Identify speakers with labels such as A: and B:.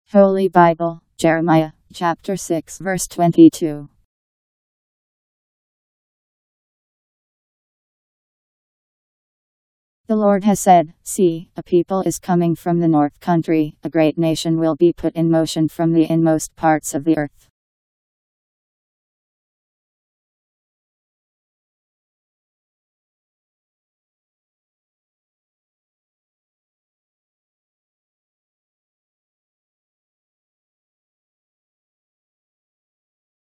A: Holy Bible, Jeremiah, chapter 6 verse 22. The Lord has said, "See, a people is coming from the north country, a great nation will be put in motion from the inmost parts of the earth."